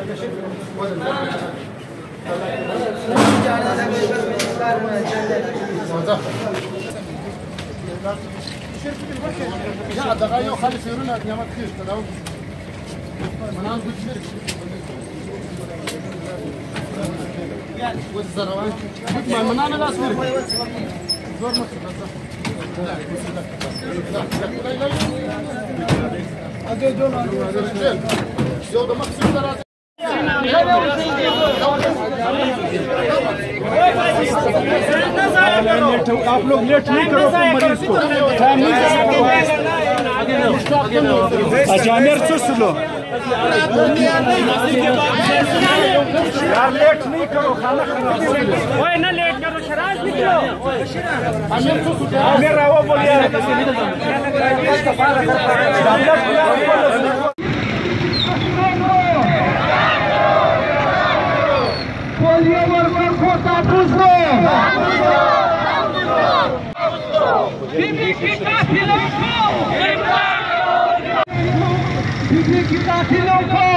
دقايق وخلي سيرونا نعمل كثير تداوم منام كثير والزروان ما منام لا سير زور مصر هذا دول يو ده مقصود ترى आप लोग लेट नहीं करो मरीज को अजामिर से सुनो यार लेट नहीं करो खाना खाना ओए ना लेट करो शराब निकलो आमिर से सुनो आमिर आओ बोलिए पोलियो वर्कर को ताबूज दो बीबी की कातिलों को